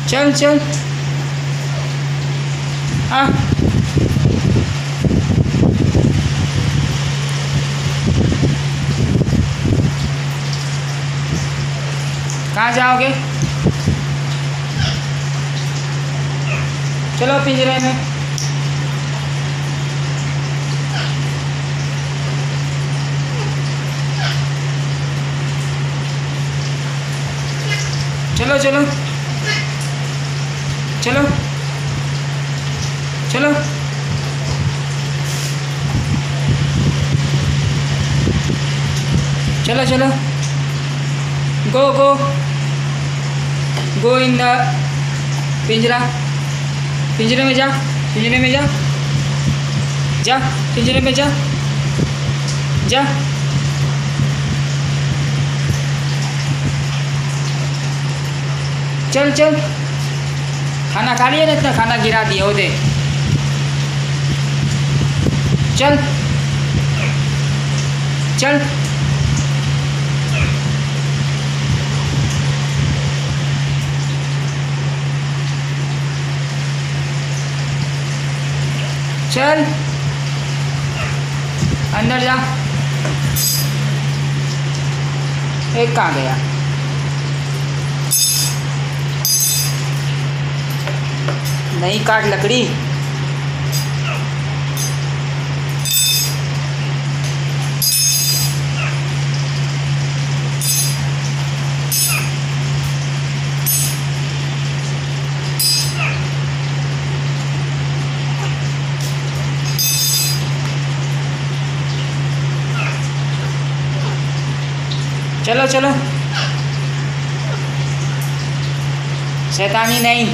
चल चल। हाँ कहाँ जाओगे? चलो पिंजरे में। चलो चलो चलो चलो। चलो चलो। गो गो गो इन द पिंजरा। पिंजरे में जा, पिंजरे में जा, जा पिंजरे में जा, जा। चल चल। खाना खा लिया ना? इतना खाना गिरा दिया वो दे। चल चल। चल अंदर जा। एक कहाँ गया? नहीं काट लकड़ी। चलो चलो। शैतानी नहीं।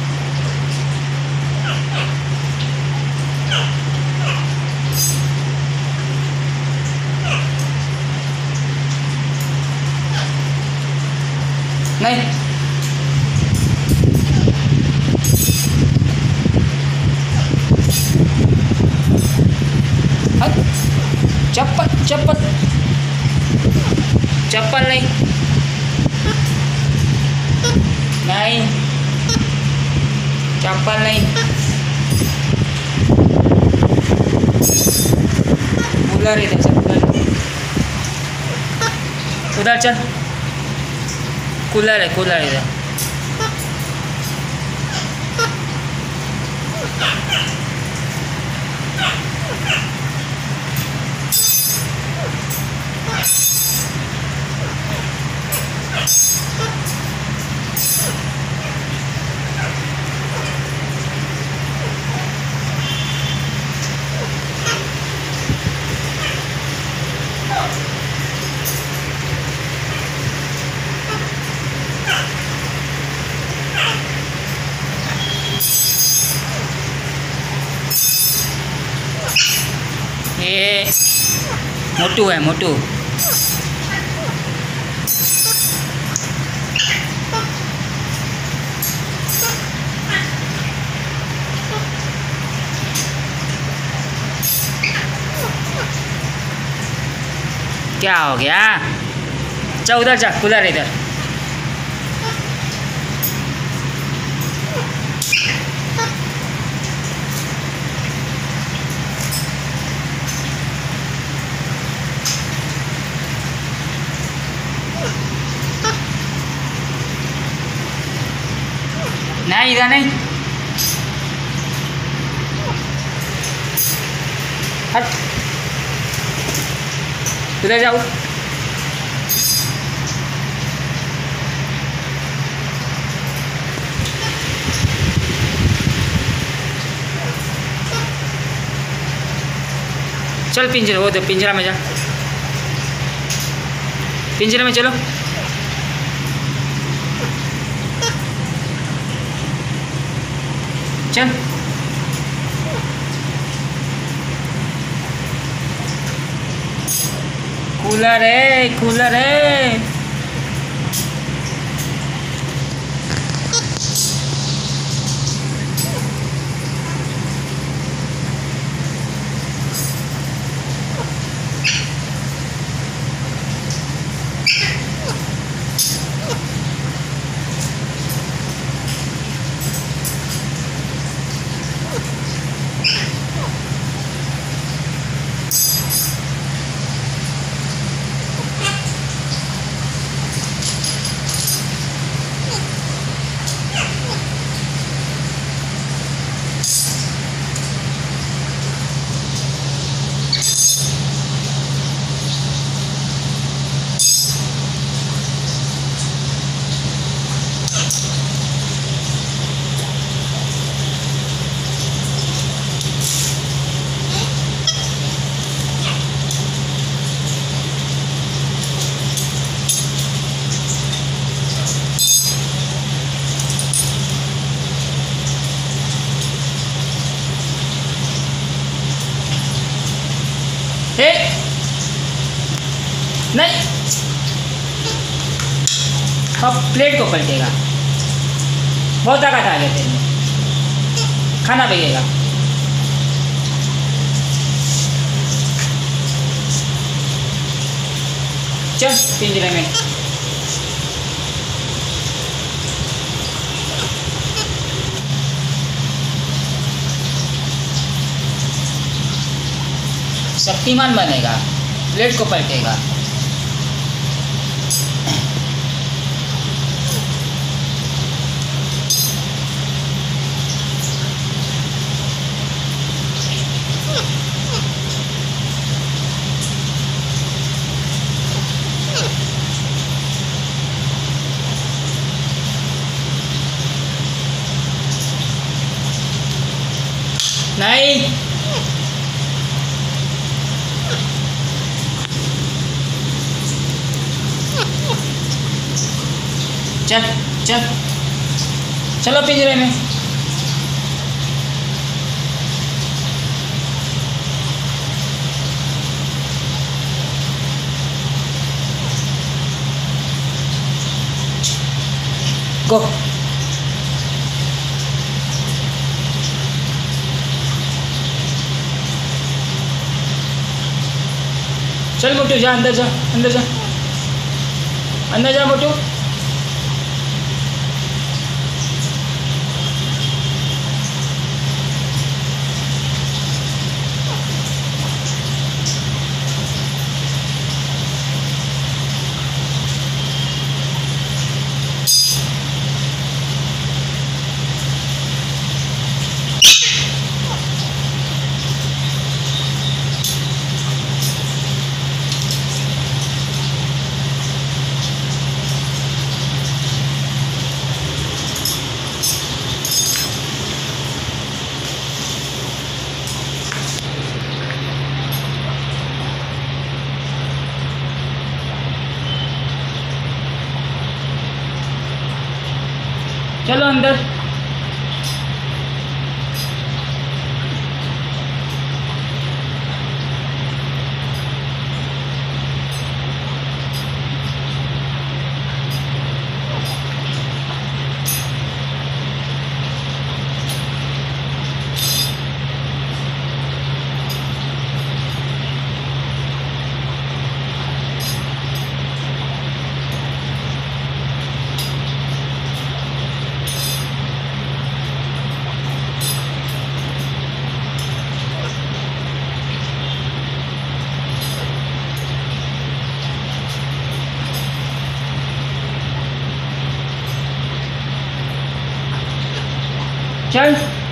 नहीं चप्पल चप्पल चप्पल नहीं। नहीं चप्पल नहीं। कूलर इधर चल, उधर चल। कूलर है, कूलर इधर। ये मोटू है, मोटू। क्या हो गया? चल उधर जा, कूलर इधर। नहीं इधर नहीं। हट, उधर जाओ। चल पिंजरे, वो दे, पिंजरा में जा। पिंजरे में चलो। चल कूलर है, कूलर है। अब प्लेट को पलटेगा। बहुत ताकत आ गया तेरे में, खाना बिगेगा। चल पिंजरे में। शक्तिमान बनेगा, प्लेट को पलटेगा। नहीं, चल चल, चलो पिंजरे में। गो। चल मोटू जा, अंदर जा, अंदर जा, अंदर जा मोटू। चलो अंदर। चल।